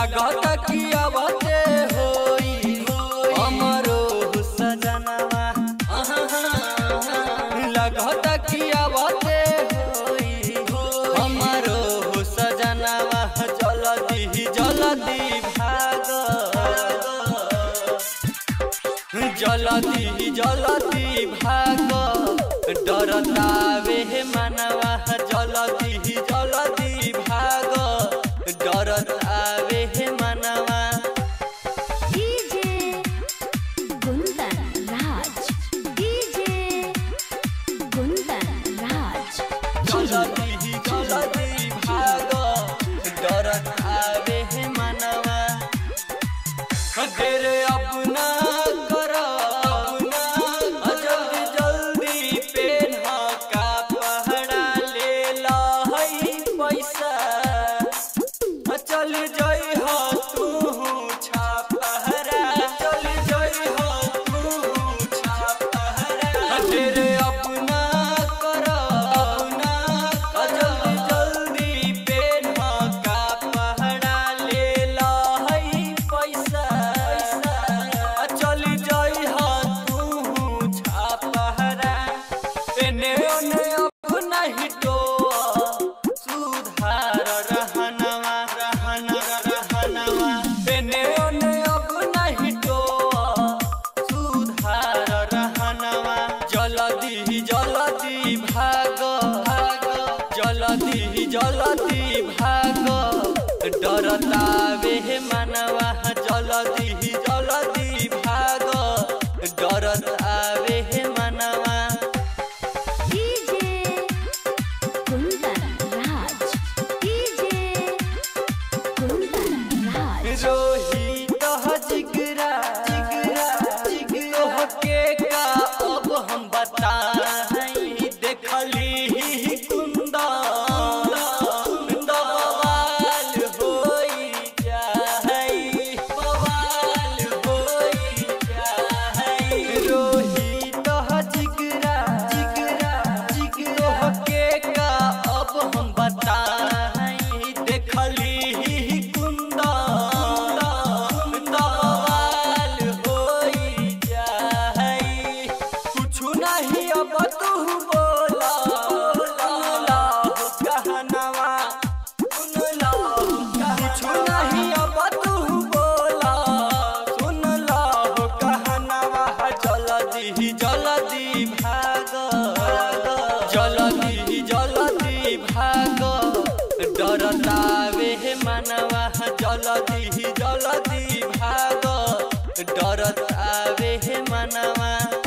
लगता कि आवते होई हमरो सजनवा लगता कि आवते होई हमरो सजनवा जल्दी जल्दी भाग जल्दी जल्दी भाग डरतावे मनवा जल्दी जल्दी भाग डरतावे मनवा। डीजे गुंदन राज जल्दी जल्दी भाग डरतावे मनवा। तेरे अपना चल जाई हो तू छापहरा चल जाई हो तू छापहरा तेरे अपना कर अपना जल्दी जल्दी पेन का पहरा ले ला है पैसा चल जाई हो तू छापहरा एने ओने अपना ही तो सुधार जल्दी जल्दी भाग जल्दी जल्दी भाग डरतावे मनवा जल्दी जल्दी भाग डरतावे मनवा। डीजे गुंदन राज रोहित जिगरा के का अब हम बताई देखली कुंदन बवाल होई जाई रोहित जिगरा के का अब हम बताई देखली अब तू बोला कहनवा सुन ला कुछ नहीं अब तू बोला सुन ला कहनवा जल्दी जल्दी भाग जल्दी जल्दी भाग डरतावे मनवा जल्दी जल्दी भाग डरतावे मनवा।